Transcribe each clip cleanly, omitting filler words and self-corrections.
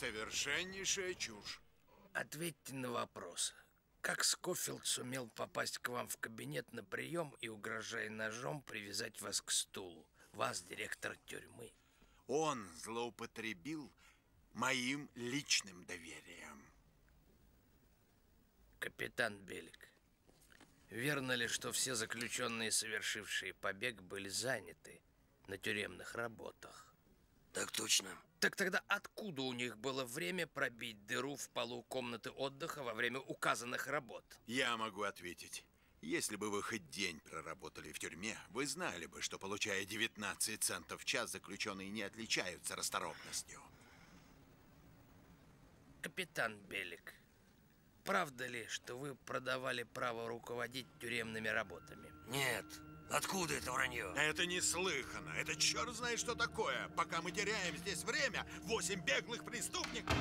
Совершеннейшая чушь. Ответьте на вопрос. Как Скофилд сумел попасть к вам в кабинет на прием и, угрожая ножом, привязать вас к стулу? Вас, директор тюрьмы. Он злоупотребил моим личным доверием. Капитан Белик, верно ли, что все заключенные, совершившие побег, были заняты на тюремных работах? Так точно. Так тогда откуда у них было время пробить дыру в полу комнаты отдыха во время указанных работ? Я могу ответить. Если бы вы хоть день проработали в тюрьме, вы знали бы, что, получая 19 центов в час, заключенные не отличаются расторопностью. Капитан Белик, правда ли, что вы продавали право руководить тюремными работами? Нет. Откуда это вранье? Это неслыханно. Это черт знает, что такое. Пока мы теряем здесь время, 8 беглых преступников...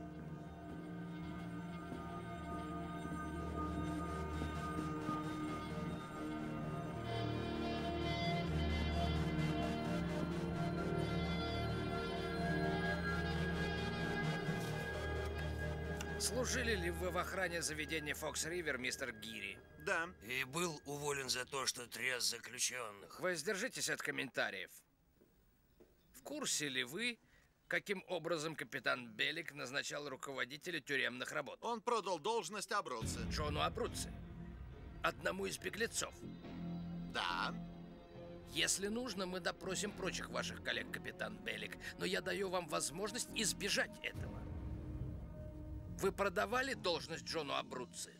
Служили ли вы в охране заведения Фокс-Ривер, мистер Гири? Да. И был уволен за то, что тряс заключенных. Воздержитесь от комментариев. В курсе ли вы, каким образом капитан Белик назначал руководителя тюремных работ? Он продал должность Абруцци. Джону Абруцци, одному из беглецов. Да. Если нужно, мы допросим прочих ваших коллег, капитан Белик, но я даю вам возможность избежать этого. Вы продавали должность Джону Абруцци?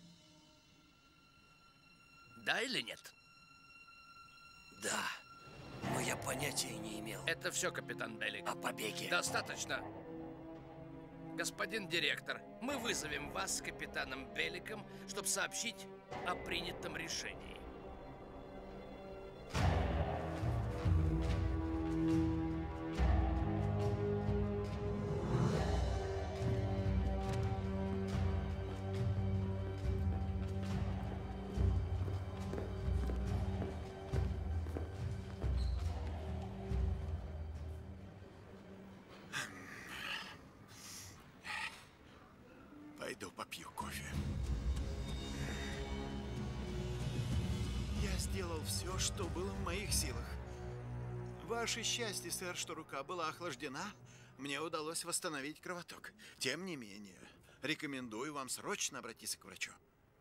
Да или нет? Да. Но я понятия не имел. Это все, капитан Белик. О побеге. Достаточно. Господин директор, мы вызовем вас с капитаном Беликом, чтобы сообщить о принятом решении. Пойду попью кофе. Я сделал все, что было в моих силах. Ваше счастье, сэр, что рука была охлаждена. Мне удалось восстановить кровоток. Тем не менее, рекомендую вам срочно обратиться к врачу.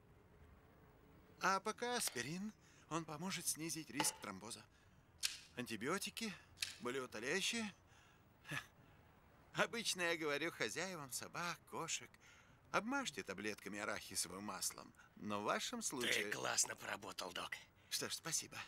А пока аспирин, он поможет снизить риск тромбоза. Антибиотики, болеутоляющие. Обычно я говорю хозяевам собак, кошек: обмажьте таблетками арахисовым маслом. Но в вашем случае... Ты классно поработал, док. Что ж, спасибо.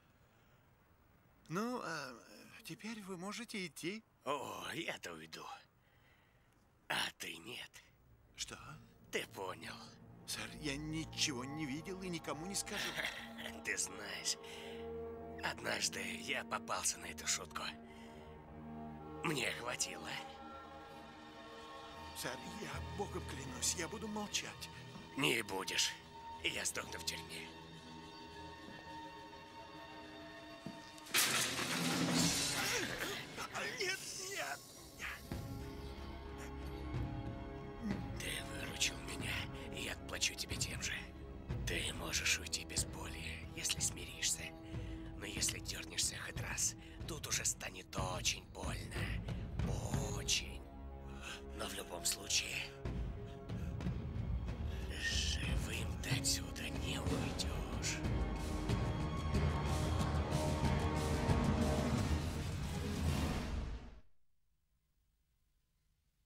Ну, теперь вы можете идти. О, я-то уйду. А ты нет. Что? Ты понял. Сэр, я ничего не видел и никому не скажу. Ты знаешь, однажды я попался на эту шутку. Мне хватило. Сэр, я богом клянусь, я буду молчать. Не будешь. Я сдохну в тюрьме.